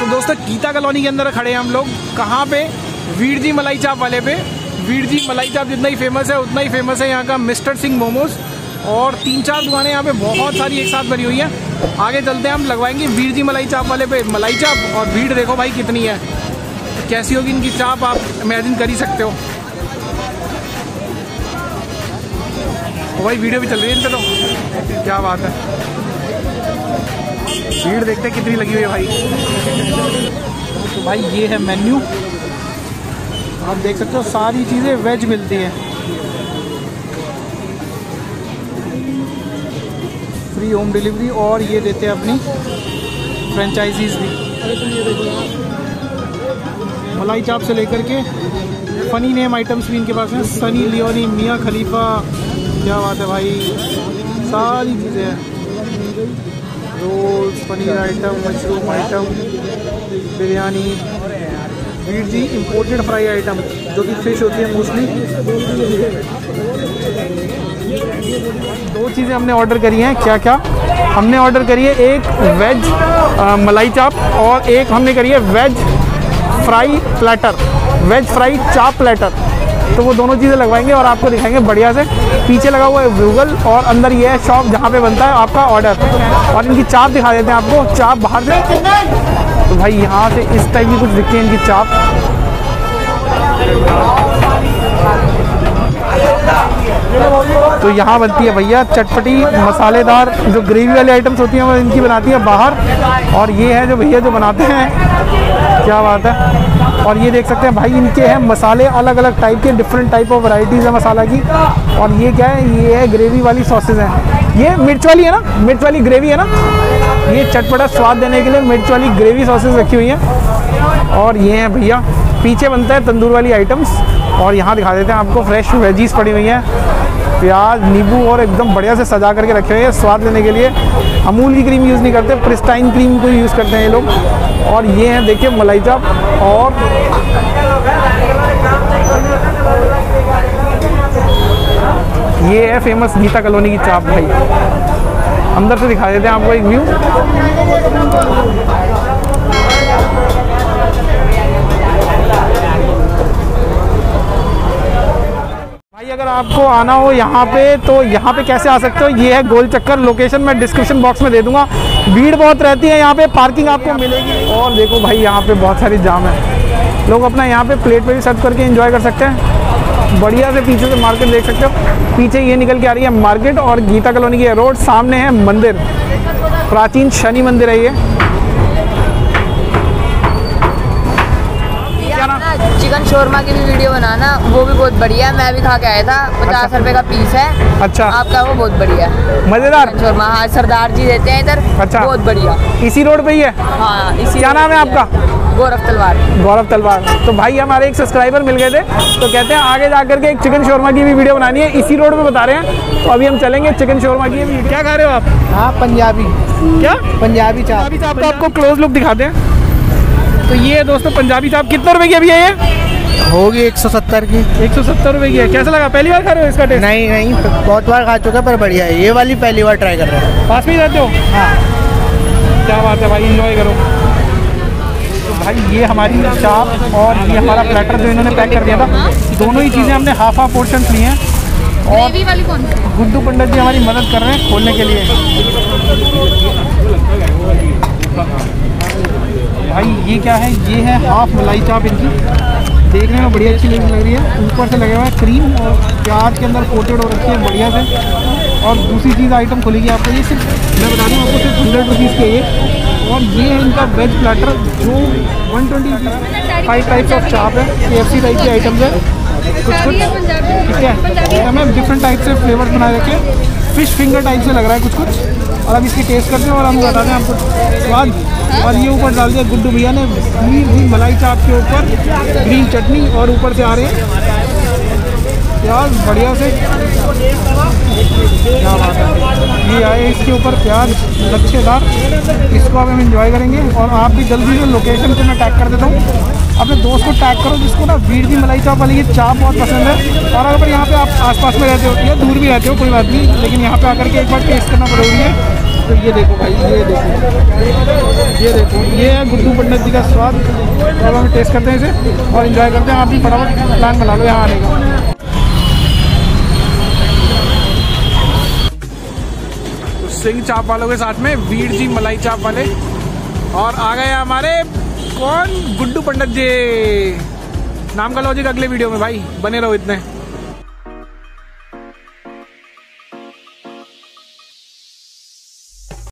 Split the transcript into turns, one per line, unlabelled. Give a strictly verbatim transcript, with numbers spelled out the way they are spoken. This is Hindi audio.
तो दोस्तों गीता कॉलोनी के अंदर खड़े हैं हम लोग। कहाँ पे? वीर जी मलाई चाप वाले पे। वीर जी मलाई चाप जितना ही फेमस है उतना ही फेमस है यहाँ का मिस्टर सिंह मोमोज। और तीन चार दुकानें यहाँ पे बहुत सारी एक साथ बनी हुई हैं। आगे चलते हैं, हम लगवाएंगे वीर जी मलाई चाप वाले पे मलाई चाप। और भीड़ देखो भाई कितनी है, कैसी होगी इनकी चाप आप इमेजिन कर ही सकते हो। भाई वीडियो भी चल रही है इनसे, तो क्या बात है। भीड़ देखते हैं कितनी लगी हुई है भाई। तो भाई ये है मेन्यू, आप देख सकते हो सारी चीज़ें वेज मिलती हैं। फ्री होम डिलीवरी, और ये देते हैं अपनी फ्रेंचाइजीज भी। मलाई चाप से लेकर के फनी नेम आइटम्स भी इनके पास हैं। सनी लियोनी, मियाँ खलीफा, क्या बात है भाई, सारी चीज़ें हैं। रोल्स, पनीर item, mushroom item, biryani. Veer ji imported fry item जो कि फिश होती है मोस्टली। दो चीज़ें हमने ऑर्डर करी हैं। क्या क्या हमने ऑर्डर करी है? एक वेज आ, मलाई चाप, और एक हमने करी है veg fry platter, veg fry चाप प्लेटर। तो वो दोनों चीज़ें लगवाएंगे और आपको दिखाएंगे बढ़िया से। पीछे लगा हुआ है गूगल, और अंदर ये है शॉप जहाँ पे बनता है आपका ऑर्डर। और इनकी चाप दिखा देते हैं आपको, चाप बाहर से। तो भाई यहाँ से इस टाइप की कुछ दिखती है इनकी चाप। तो यहाँ बनती है भैया चटपटी मसालेदार, जो ग्रेवी वाली आइटम्स होती हैं वो इनकी बनाती है बाहर। और ये है जो भैया जो बनाते हैं, क्या बात है। और ये देख सकते हैं भाई इनके हैं मसाले अलग अलग टाइप के, डिफरेंट टाइप ऑफ वैरायटीज़ है मसाला की। और ये क्या है? ये है ग्रेवी वाली सॉसेज हैं। ये मिर्च वाली है ना, मिर्च वाली ग्रेवी है ना। ये चटपटा स्वाद देने के लिए मिर्च वाली ग्रेवी सॉसेज रखी हुई हैं। और ये है भैया पीछे बनता है तंदूर वाली आइटम्स। और यहाँ दिखा देते हैं आपको फ्रेश वेजीज पड़ी हुई हैं, प्याज, नींबू, और एकदम बढ़िया से सजा करके रखे हुए हैं स्वाद लेने के लिए। अमूल की क्रीम यूज़ नहीं करते, प्रिस्टाइन क्रीम को यूज़ करते हैं ये लोग। और ये हैं देखिए मलाई चाप। और ये है फेमस गीता कॉलोनी की चाप भाई। अंदर से दिखा देते हैं आपको एक व्यू। भाई अगर आपको आना हो यहाँ पे तो यहाँ पे कैसे आ सकते हो? ये है गोल चक्कर, लोकेशन मैं डिस्क्रिप्शन बॉक्स में दे दूंगा। भीड़ बहुत रहती है यहाँ पे, पार्किंग आपको मिलेगी। और देखो भाई यहाँ पे बहुत सारी जाम है, लोग अपना यहाँ पे प्लेट पे भी सर्व करके एंजॉय कर सकते हैं। बढ़िया से पीछे से मार्केट देख सकते हो, पीछे ये निकल के आ रही है मार्केट, और गीता कॉलोनी की रोड सामने है मंदिर, प्राचीन शनि मंदिर है ये।
चिकन शोरमा की भी वीडियो बनाना, वो भी बहुत बढ़िया है। मैं भी खा के आया था, पचास अच्छा। रुपए का पीस है। अच्छा, आपका वो बहुत बढ़िया है,
मजेदार
शोरमा। हाँ, सरदार जी देते हैं इधर। अच्छा, बहुत बढ़िया।
इसी रोड पे ही है?
हाँ, इसी।
क्या नाम है आपका?
गौरव तलवार।
गौरव तलवार। तो भाई हमारे एक सब्सक्राइबर मिल गए थे, तो कहते हैं आगे जाकर के एक चिकन शोरमा की भी वीडियो बनानी है, इसी रोड पे बता रहे हैं। तो अभी हम चलेंगे चिकन शोरमा की। क्या खा रहे हो आप?
हाँ, पंजाबी।
क्या?
पंजाबी चाप।
पंजाबी चाप का आपको क्लोज लुक दिखाते हैं। तो ये दोस्तों पंजाबी चाप कितने रुपए की अभी है? ये
होगी एक सौ सत्तर की।
एक सौ सत्तर रुपए की है। कैसा लगा? पहली बार खा रहे हो इसका टेस्ट?
नहीं नहीं, बहुत बार खा चुका, पर बढ़िया है। ये वाली पहली बार ट्राई कर रहे हैं।
पास में ही रहते हो? हाँ। क्या बात है भाई, एंजॉय करो। तो भाई ये हमारी चाप और ये हमारा प्लेटर जो इन्होंने पैक कर दिया था, दोनों ही चीज़ें हमने हाफ हाफ पोर्शन ली हैं। और
वाली कौन सी?
गुड्डू पंडित जी हमारी मदद कर रहे हैं खोलने के लिए। भाई ये क्या है? ये है हाफ मलाई चाप इनकी, देखने में बड़ी अच्छी लग रही है। ऊपर से लगा हुआ है क्रीम, और प्याज के अंदर कोटेड हो रखी है बढ़िया से। और दूसरी चीज़ आइटम खुलेगी आपको, ये सिर्फ मैं बता दूँ आपको, सिर्फ हंड्रेड रुपीज़ के ये। और ये है इनका वेज प्लेटर जो one twenty rupees. Five types of चाप है, के एफ सी टाइप की आइटम्स है कुछ कुछ, ठीक है। हमें डिफरेंट टाइप से फ्लेवर्स बनाए रखे, फिश फिंगर टाइप से लग रहा है कुछ कुछ। और अब इसकी टेस्ट करते हैं और हम बताते हैं आपको स्वाद। और ये ऊपर डाल दिया गुड्डू भैया ने मलाई चाप के ऊपर ग्रीन चटनी, और ऊपर से आ रहे हैं प्याज बढ़िया से। क्या बात है, ये आए इसके ऊपर प्याज लच्छेदार, इसको अब हम एंजॉय करेंगे। और आप भी जल्दी से लोकेशन को मैं टैग कर देता हूँ, अपने दोस्त को टैग करो जिसको ना वीर जी मलाई चाप वाली ये चाप बहुत पसंद है। और अगर यहाँ पे आप आसपास में रहते हो या दूर भी रहते हो कोई बात नहीं, लेकिन यहाँ पे आकर के एक बार टेस्ट करना जरूरी है। तो ये देखो भाई, ये देखो, ये देखो, ये है गुड्डू पंडित जी का स्वाद। तो अब हम टेस्ट करते हैं इसे और एंजॉय करते हैं। आप भी फटाफट प्लान बना लो यहाँ आने का। तो सिंह चाप वालों के साथ में वीर जी मलाई चाप वाले, और आ गए हमारे कौन, गुड्डू पंडित जी। नाम का लॉजिक अगले वीडियो में भाई, बने रहो इतने।